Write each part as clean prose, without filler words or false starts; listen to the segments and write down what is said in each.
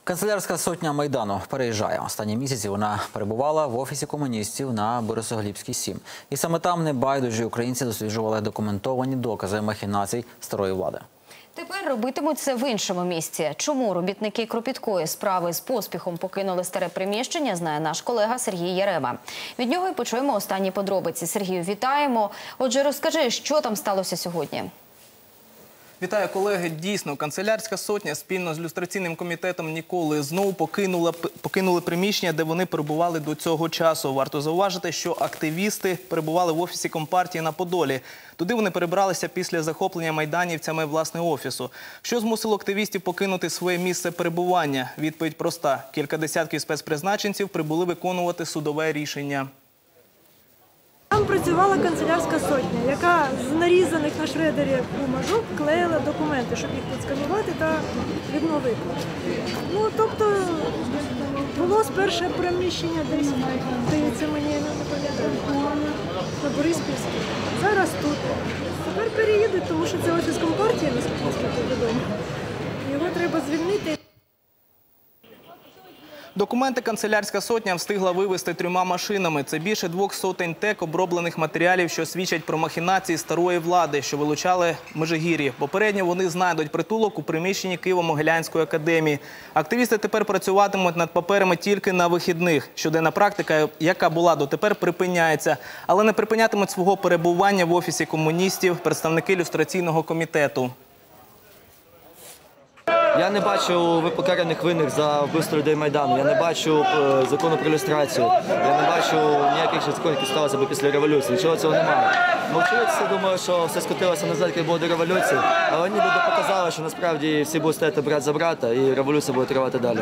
Канцелярська сотня Майдану переїжджає. Останні місяці вона перебувала в офісі комуністів на Борисоглібській, 7. І саме там небайдужі українці досліджували документовані докази махінацій старої влади. Тепер робитимуть це в іншому місці. Чому робітники кропіткої справи з поспіхом покинули старе приміщення, знає наш колега Сергій Ярема. Від нього і почуємо останні подробиці. Сергію, вітаємо. Отже, розкажи, що там сталося сьогодні? Вітаю, колеги. Дійсно, канцелярська сотня спільно з люстраційним комітетом ніколи знову покинули приміщення, де вони перебували до цього часу. Варто зауважити, що активісти перебували в офісі Компартії на Подолі. Туди вони перебралися після захоплення майданівцями власне офісу. Що змусило активістів покинути своє місце перебування? Відповідь проста. Кілька десятків спецпризначенців прибули виконувати судове рішення. Там працювала канцелярська сотня, яка з нарізаних на шредері бумажок клеїла документи, щоб їх підсканувати та відновити. Ну, тобто, було перше приміщення десь, здається, мені не пам'ятаю, на Бориспільській. Зараз тут. Тепер переїдуть, тому що це офіс Компартії, наскільки відомо. Його треба звільнити. Документи канцелярська сотня встигла вивезти 3 машинами. Це більше 200 тек оброблених матеріалів, що свідчать про махінації старої влади, що вилучали Межигір'ї. Попередньо вони знайдуть притулок у приміщенні Києво-Могилянської академії. Активісти тепер працюватимуть над паперами тільки на вихідних. Щоденна практика, яка була дотепер, припиняється. Але не припинятимуть свого перебування в офісі комуністів представники люстраційного комітету. Я не бачу покараних винних за вбивство людей Майдану, я не бачу закону про люстрацію, я не бачу ніяких законів, які сталися після революції, нічого цього немає. Мовчується, думаю, що все скотилося назад, як було до революції, але ніби показали, що насправді всі будуть стояти брат за брата і революція буде тривати далі.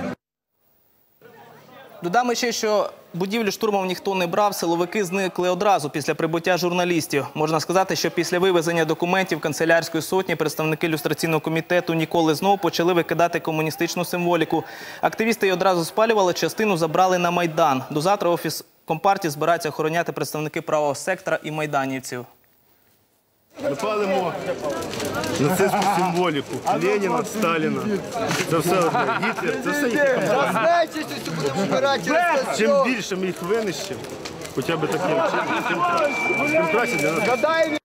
Додамо ще, що будівлю штурмом ніхто не брав, силовики зникли одразу після прибуття журналістів. Можна сказати, що після вивезення документів канцелярської сотні представники люстраційного комітету ніколи знову почали викидати комуністичну символіку. Активісти її одразу спалювали, частину забрали на Майдан. До завтра офіс Компартії збирається охороняти представники правого сектора і майданівців. Ми палимо нацистську символіку Леніна, Сталіна. Це все одне. Гітлер, це все їх. Чим більше ми їх винищимо, хоча б таким чином, тим краще для нас.